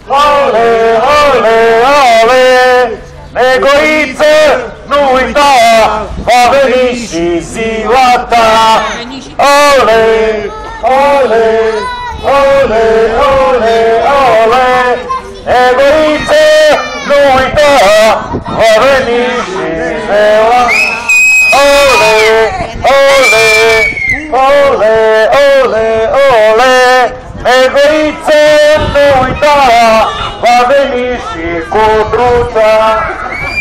Ole, ole, ole, negoiță, nu uita, va veni și ziua ta. Ole, ole, ole, ole, ole, negoiță, nu uita, va veni și ziua ta. Ole, ole, ole, ole, ole, negoiță, nu uita, va veni și codruța.